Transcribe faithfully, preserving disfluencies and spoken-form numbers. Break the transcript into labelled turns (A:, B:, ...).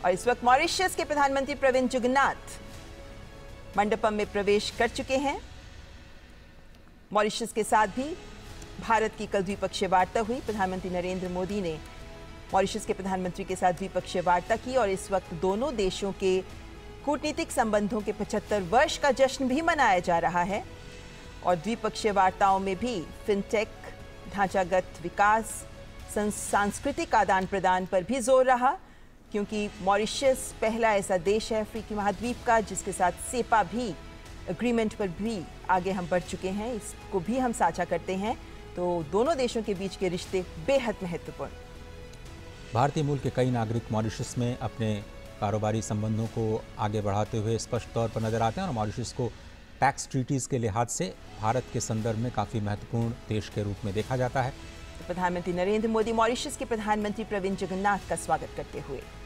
A: और इस वक्त मॉरिशस के प्रधानमंत्री प्रविंद जुगन्नाथ मंडपम में प्रवेश कर चुके हैं। मॉरिशस के साथ भी भारत की कल द्विपक्षीय वार्ता हुई। प्रधानमंत्री नरेंद्र मोदी ने मॉरिशस के प्रधानमंत्री के साथ द्विपक्षीय वार्ता की और इस वक्त दोनों देशों के कूटनीतिक संबंधों के पचहत्तर वर्ष का जश्न भी मनाया जा रहा है। और द्विपक्षीय वार्ताओं में भी फिनटेक, ढांचागत विकास, सांस्कृतिक आदान प्रदान पर भी जोर रहा, क्योंकि मॉरिशस पहला ऐसा देश है अफ्रीकी महाद्वीप का जिसके साथ सेपा भी एग्रीमेंट पर भी आगे हम बढ़ चुके हैं। इसको भी हम साझा करते हैं, तो दोनों देशों के बीच के रिश्ते बेहद महत्वपूर्ण।
B: भारतीय मूल के कई नागरिक मॉरिशस में अपने कारोबारी संबंधों को आगे बढ़ाते हुए स्पष्ट तौर पर नजर आते हैं और मॉरिशस को टैक्स ट्रीटीज के लिहाज से भारत के संदर्भ में काफ़ी महत्वपूर्ण देश के रूप में देखा जाता है।
A: प्रधानमंत्री नरेंद्र मोदी मॉरिशस के प्रधानमंत्री प्रविंद जुगन्नाथ का स्वागत करते हुए